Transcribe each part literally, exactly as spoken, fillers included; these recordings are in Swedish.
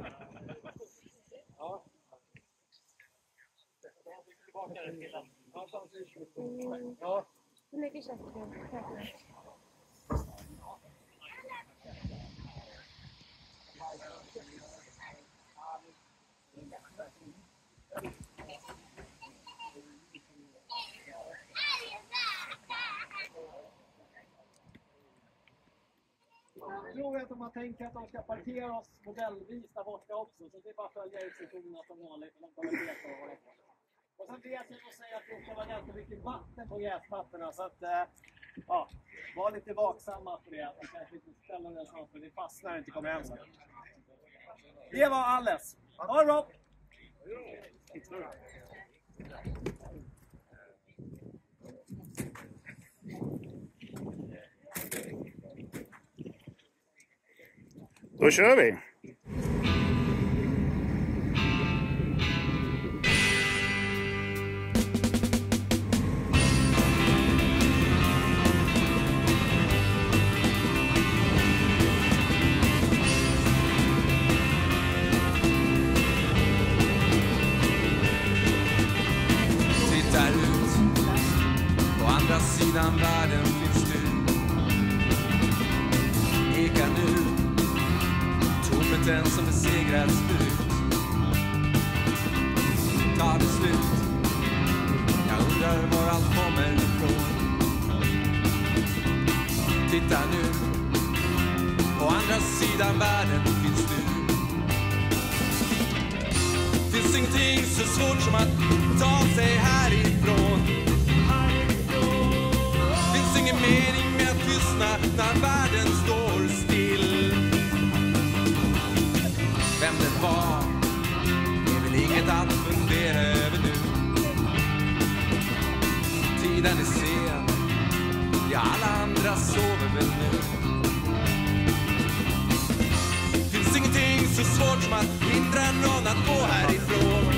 Ja. Ja. Hur mycket känns det? Jag tror att de tänker att de ska parkera oss modellvis där borta också. Så det är bara att följa instruktionerna som vanligt. Och sen vet jag att säga att det ska vara ganska mycket vatten på gräspapperna. Så att, ja, var lite vaksamma på det. Och kanske inte ställa den snart för det fastnar och inte kommer hem sen. Det var alles. Ha det bra! Då kör vi! Tittar ut, på andra sidan världen finns du. Ekar nu tomheten som besegrats ut. Tar det slut, jag undrar var allt kommer ifrån. Titta nu, på andra sidan världen finns du. Finns ingenting så svårt som att ta sig härifrån. Finns ingen mening med att lyssna när världen står still. Vem det var är väl inget att fundera över nu. Tiden är sen, ja alla andra sover väl nu. Finns ingenting så svårt som att hindra någon att gå härifrån.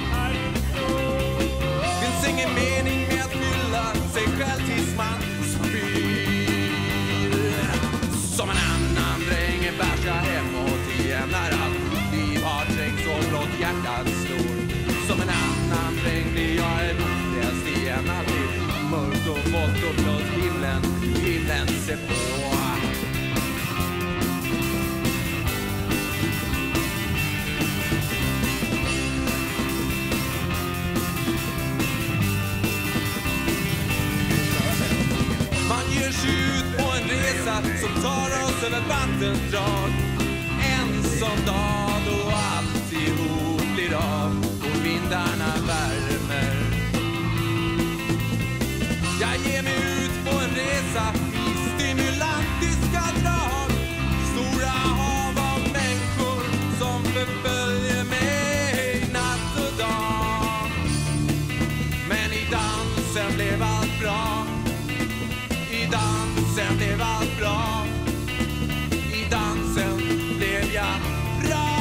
Finns ingen mening med att fylla sig själv tills man spyr. Som en annan dräng bär sig hemåt igen när allt liv har trängt så blott hjärtat slår. Som en annan dräng blir jag en ofräst igen. Alltid mörkt och vått och blott himlen, himlen ser på. Man ger sig ut på en resa som tar oss över vattendrag. En sån dag då alltihop blir av och vindarna värmer. Jag ger mig ut på en resa i stimulantiska drag. Stora hav av människor som förföljer mig natt och dag. Men i dansen blev allt bra. I dansen blev allt bra. I dansen blev jag bra.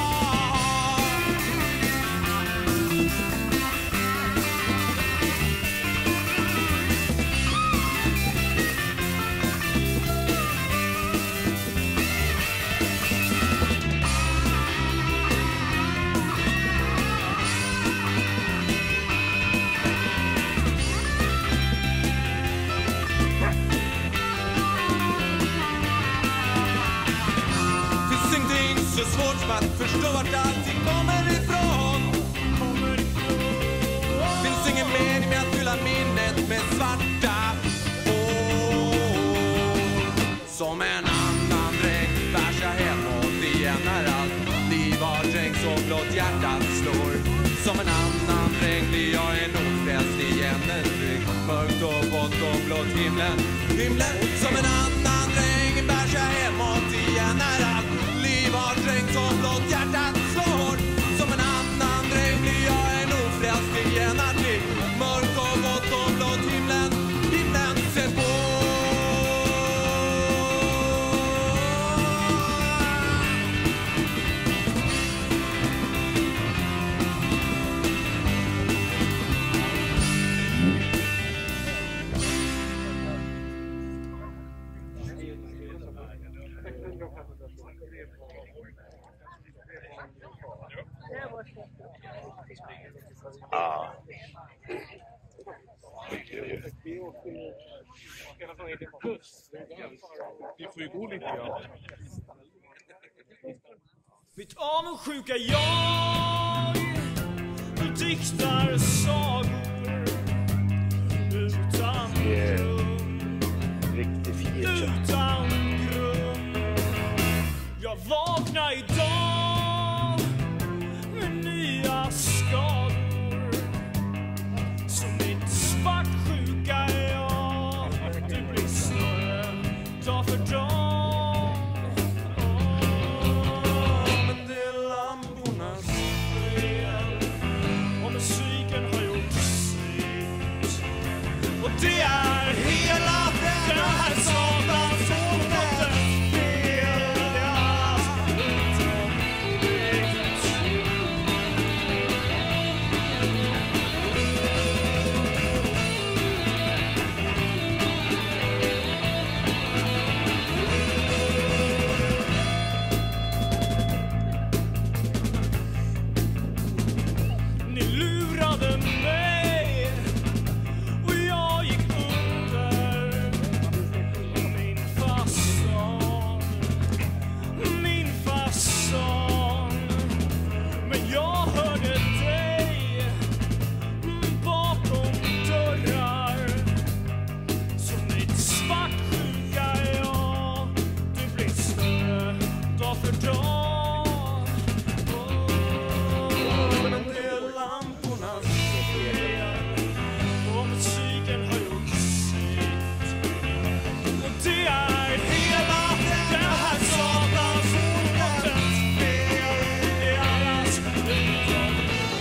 Så svårt som att förstå vart allting kommer ifrån. Finns ingen mening med att fylla minnet med svarta hål. Som en annan dräng bär sig hemåt igen när allt liv har trängt så blott hjärtat slår. Som en annan dräng blir jag en ofräst igen. Mörkt och vått och blott himlen, himlen. Som en annan dräng bär sig hemåt igen när allt liv har trängt som blott hjärtat slår. Som en annan dräng blir jag en ofräst igen. Alltid mörkt och vått och blott himlen, himlen ser på. Ja. Vi får ju gå lite grann. Mitt avundsjuka jag diktar sagor utan grund, Riktigt fjärt. utan grund. Jag vaknar idag med nya skador. Så mitt svartsjuka jag, det blir större dag för dag. Det är hela den här satans återfel. Det är allt utom eget. Ni lurade mig och jag gick under min fasad, min fasad. Men jag hörde dig bakom dörrar. Så mitt svartsjuka jag, det blir större dag för dag. Men det är lampornas fel. Och musiken har gjort sitt. Och det är hela den här satans återfels fel. Det är allas utom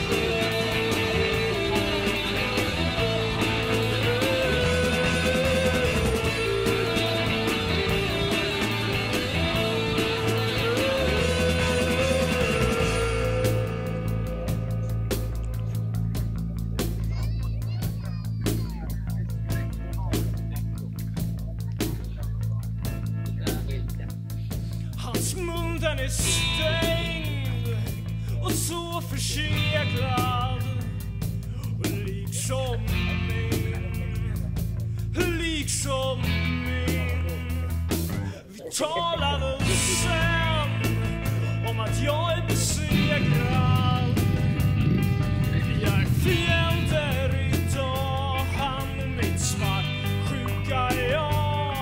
hans mun den är stängd och så förseglad. Och liksom min, liksom min. Vi talade sen om att jag är besegrad. Vi är fiender idag, han är mitt svartsjuka jag.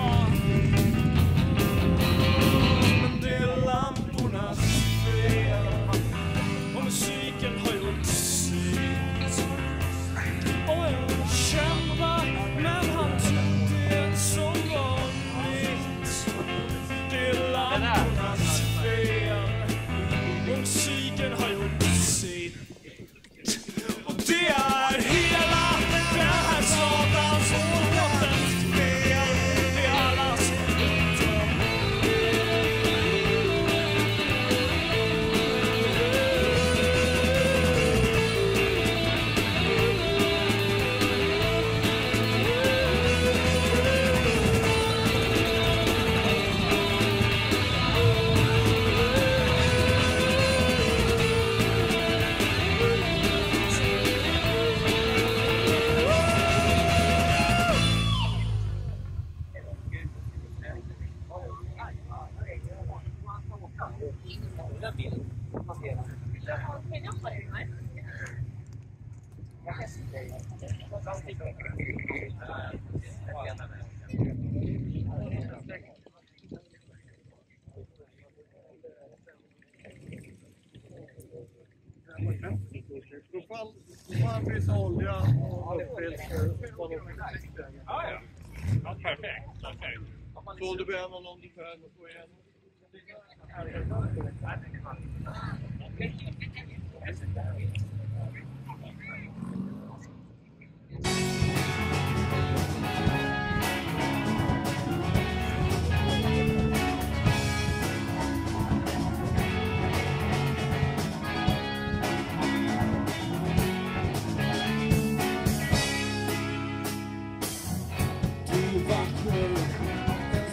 Men det är lampornas fel. Och musiken har gjort sitt. Och jag kämpar, men han tog det som vanligt. Det är lampornas fel. Och musiken har gjort sitt. Och det är hela den här satans återfels fel. Det är allas utom Då fall, fall finns olja och uppfälsor. Ja, ja. Ja, perfekt. perfekt. Så om du behöver någon du behöver få igen.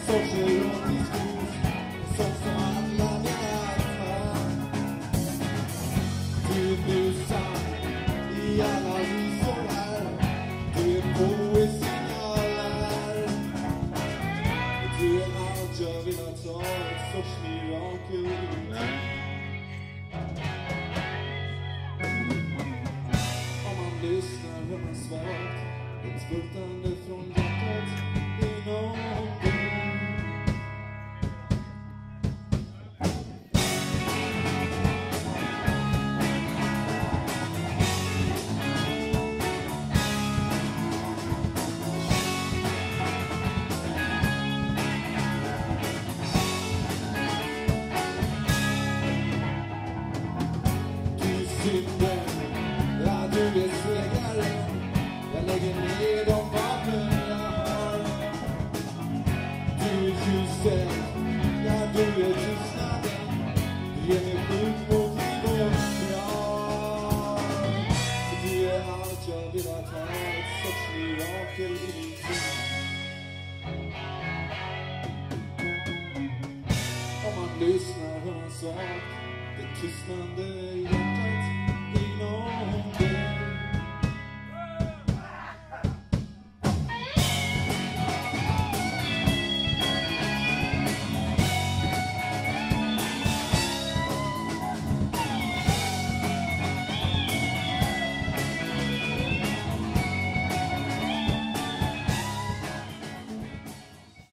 Som så alla vi är för Nej. Om man lyssnar hör man svagt ett bultande från hjärtat inom dig. Ja, du är segraren. Jag lägger ner de vapen jag har. Du är ljuset. Ja, du är tystnaden. Du ger mig skydd mot liv och krav. Du är allt jag vill ha. Ett sorts mirakel i min tid. Om man lyssnar hör man svagt det tystnande i